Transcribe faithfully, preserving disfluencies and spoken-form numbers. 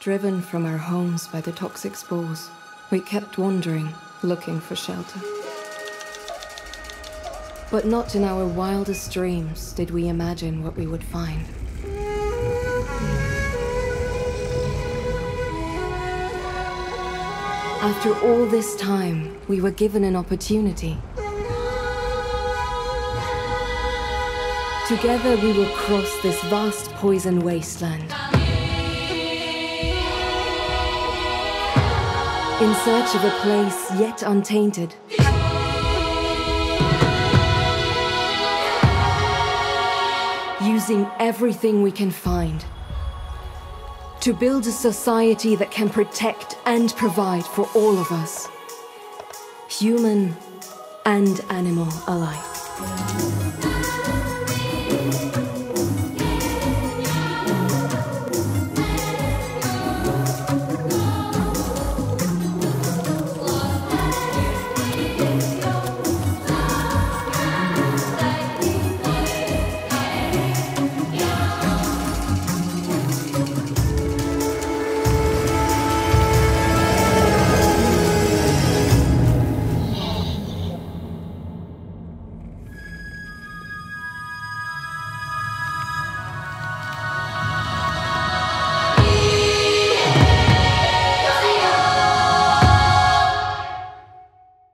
driven from our homes by the toxic spores, we kept wandering, looking for shelter. But not in our wildest dreams did we imagine what we would find. After all this time, we were given an opportunity. Together we will cross this vast poison wasteland, in search of a place yet untainted. Using everything we can find to build a society that can protect and provide for all of us, human and animal alike.